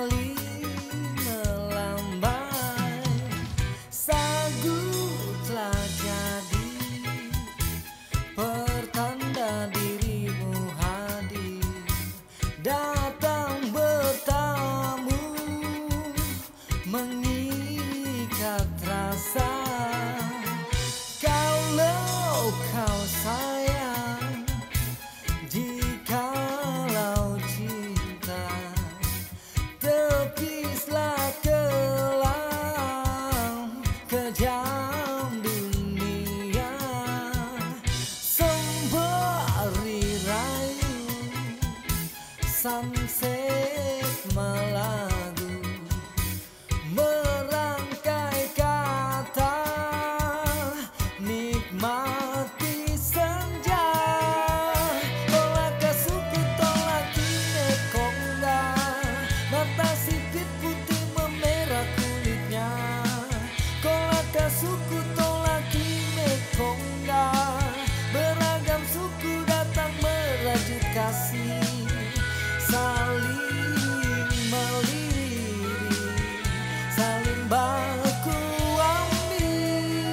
saling melambai. Sagu telah jadi pertanda dirimu hadir, datang bertamu, mengikat rasa. Kalau kau sayang, jikalau cinta, tepislah kelam kejam dunia. Sembari rayu sunset melagu, merangkai kata, nikmati senja. Tolak suku, tolak kine kongga, mata sipit putih memerah kulitnya. Tolak suku, tolak kine kongga, beragam suku datang merajut kasih, saling meliri, saling baku ambil.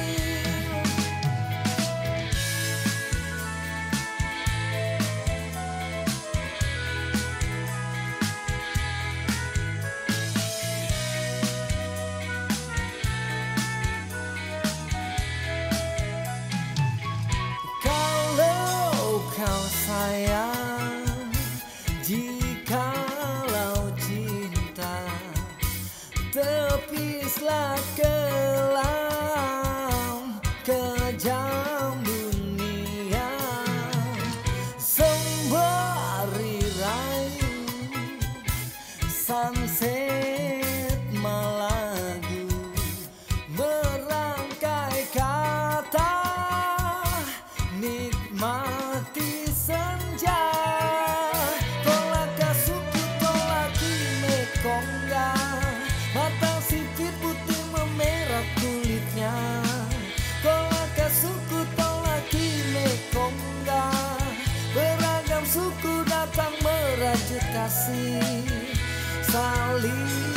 Kalau kau sayang, jikalau cinta, tepislah kelam kejam dunia. Sembari rayu sunset melagu, merangkai kata, nikmati senja. Tolak suku, tolak kine kongga, mata sipit putih memerah kulitnya. Tolak suku, tolak kine kongga, beragam suku datang merajut kasih, saling